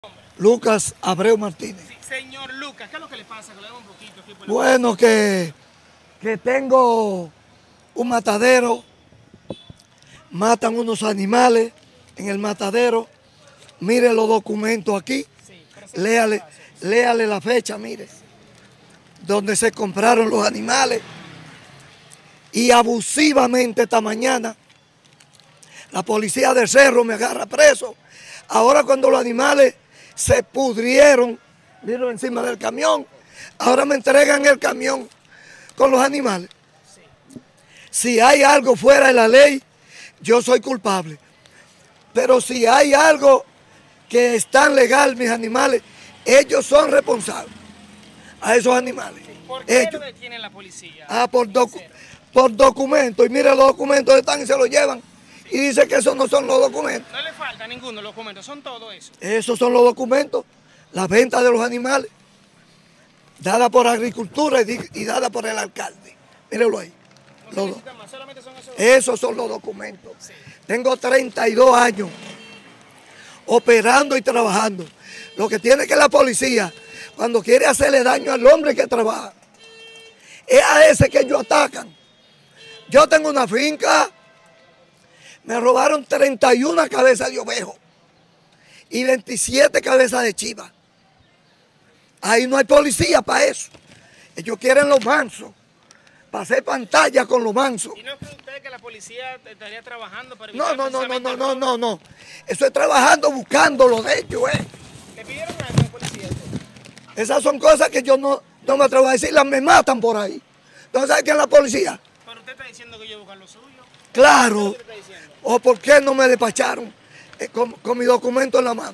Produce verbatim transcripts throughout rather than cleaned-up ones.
Lucas Abreu Martínez. Sí, señor Lucas, ¿qué es lo que le pasa? Que le un poquito aquí por Bueno, que, que tengo un matadero, matan unos animales en el matadero. Mire los documentos aquí, sí, léale, léale la fecha, mire, donde se compraron los animales. Y abusivamente esta mañana, la policía de Cerro me agarra preso. Ahora cuando los animales se pudrieron, vino encima del camión, ahora me entregan el camión con los animales. Sí. Si hay algo fuera de la ley, yo soy culpable. Pero si hay algo que está legal, mis animales, ellos son responsables a esos animales. Sí. ¿Por qué ellos. lo detiene la policía? Ah, por, docu por documentos. Y mire, los documentos están y se los llevan. Y dice que esos no son los documentos. No le falta ninguno de los documentos, son todo eso. Esos son los documentos, la venta de los animales, dada por agricultura y, y dada por el alcalde. Mírenlo ahí. No Los, más, solamente son esos. Esos son los documentos. Sí. Tengo treinta y dos años operando y trabajando. Lo que tiene que la policía, cuando quiere hacerle daño al hombre que trabaja, es a ese que ellos atacan. Yo tengo una finca. Me robaron treinta y una cabezas de ovejo y veintisiete cabezas de chiva. Ahí no hay policía para eso. Ellos quieren los mansos, para hacer pantalla con los mansos. ¿Y no cree usted que la policía estaría trabajando para No, evitar no, no, no, no, precisamente no, el no, no. Eso es trabajando, buscando lo de ellos, eh. ¿Le pidieron algo a la policía? Esas son cosas que yo no, no me atrevo a decirlas, me matan por ahí. ¿No sabe quién es la policía? Pero usted está diciendo que ellos buscan lo suyo. Claro. ¿Qué está diciendo? ¿O por qué no me despacharon eh, con, con mi documento en la mano?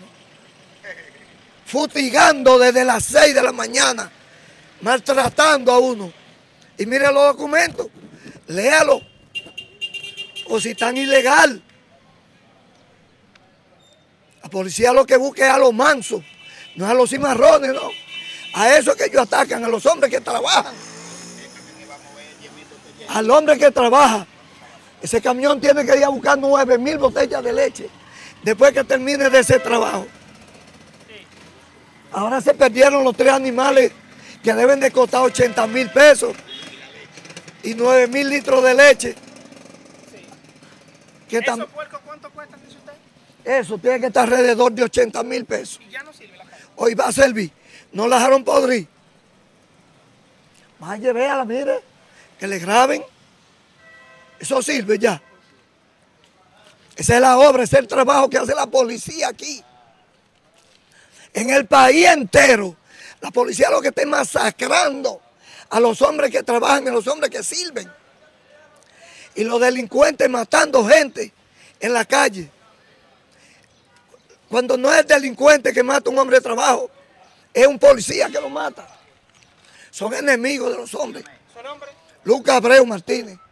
Futigando desde las seis de la mañana, maltratando a uno. Y mire los documentos, léalo. O si están ilegal. La policía lo que busca es a los mansos, no a los cimarrones, no. A esos que ellos atacan, a los hombres que trabajan. Al hombre que trabaja. Ese camión tiene que ir a buscar nueve mil botellas de leche después que termine de ese trabajo. Ahora se perdieron los tres animales que deben de costar ochenta mil pesos y nueve mil litros de leche. Sí. ¿Esos puercos cuánto cuestan, dice usted? Eso tiene que estar alrededor de ochenta mil pesos. Y ya no sirve la carne. Hoy va a servir. No la dejaron podrir. Vaya, véala, mire, que le graben. Eso sirve ya. Esa es la obra, ese es el trabajo que hace la policía aquí. En el país entero, la policía lo que está masacrando a los hombres que trabajan, a los hombres que sirven. Y los delincuentes matando gente en la calle. Cuando no es el delincuente que mata a un hombre de trabajo, es un policía que lo mata. Son enemigos de los hombres. ¿Su nombre? Lucas Abreu Martínez.